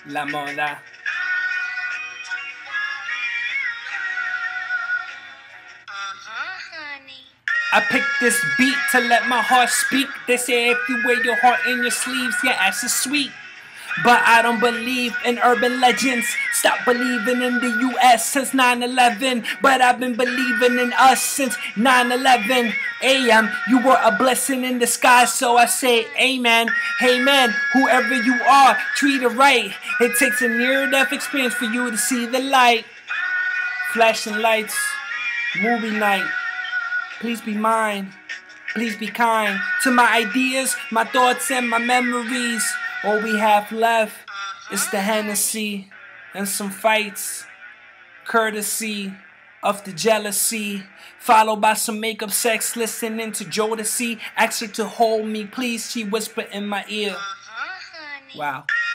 La Moda. I picked this beat to let my heart speak. They say if you wear your heart in your sleeves, your ass is sweet. But I don't believe in urban legends. Stop believing in the US since 9/11. But I've been believing in us since 9/11 a.m. You were a blessing in disguise, so I say amen. Hey man, whoever you are, treat it right. It takes a near-death experience for you to see the light. Flashing lights, movie night. Please be mine. Please be kind to my ideas, my thoughts, and my memories. All we have left is the Hennessy and some fights, courtesy of the jealousy, followed by some makeup sex, listening to Jodeci. Ask her to hold me, please, she whispered in my ear. Wow.